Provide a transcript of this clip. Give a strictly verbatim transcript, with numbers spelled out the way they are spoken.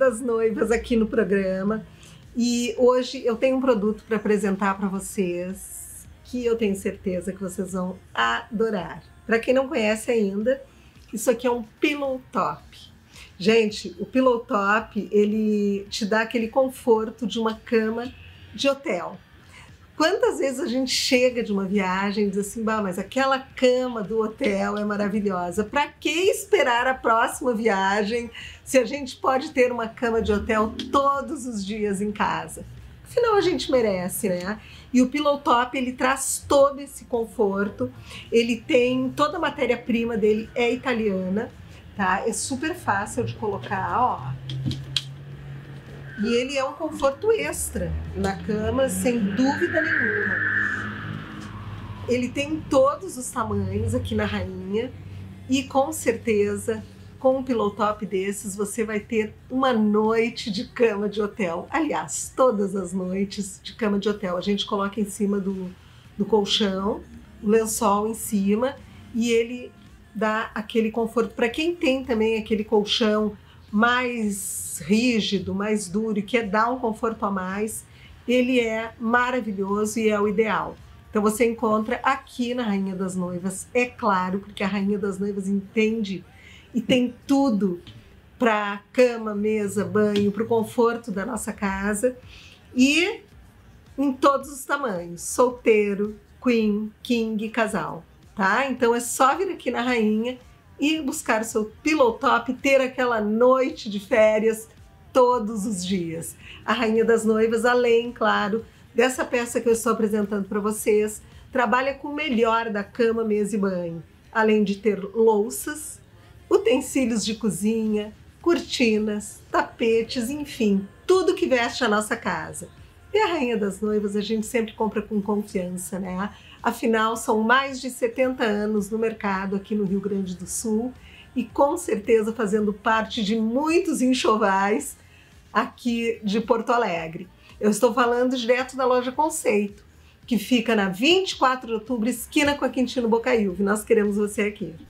das Noivas aqui no programa e hoje eu tenho um produto para apresentar para vocês que eu tenho certeza que vocês vão adorar. Para quem não conhece ainda, isso aqui é um Pillow Top. Gente, o Pillow Top, ele te dá aquele conforto de uma cama de hotel. Quantas vezes a gente chega de uma viagem e diz assim, bah, mas aquela cama do hotel é maravilhosa. Para que esperar a próxima viagem se a gente pode ter uma cama de hotel todos os dias em casa? Afinal, a gente merece, né? E o Pillow Top, ele traz todo esse conforto. Ele tem toda a matéria-prima dele é italiana, tá? É super fácil de colocar, ó. E ele é um conforto extra na cama, sem dúvida nenhuma. Ele tem todos os tamanhos aqui na Rainha e com certeza, com um Pillow Top desses, você vai ter uma noite de cama de hotel. Aliás, todas as noites de cama de hotel. A gente coloca em cima do, do colchão, o lençol em cima e ele dá aquele conforto. Para quem tem também aquele colchão mais rígido, mais duro e quer dar um conforto a mais, ele é maravilhoso e é o ideal. Então você encontra aqui na Rainha das Noivas, é claro, porque a Rainha das Noivas entende e tem tudo para cama, mesa, banho, para o conforto da nossa casa e em todos os tamanhos, solteiro, queen, king, casal, tá? Então é só vir aqui na Rainha e buscar o seu Pillow Top, ter aquela noite de férias todos os dias. A Rainha das Noivas, além, claro, dessa peça que eu estou apresentando para vocês, trabalha com o melhor da cama, mesa e banho, além de ter louças, utensílios de cozinha, cortinas, tapetes, enfim, tudo que veste a nossa casa. E a Rainha das Noivas a gente sempre compra com confiança, né? Afinal, são mais de setenta anos no mercado aqui no Rio Grande do Sul e com certeza fazendo parte de muitos enxovais aqui de Porto Alegre. Eu estou falando direto da loja Conceito, que fica na vinte e quatro de outubro, esquina com a Quintino Bocaiúva. Nós queremos você aqui.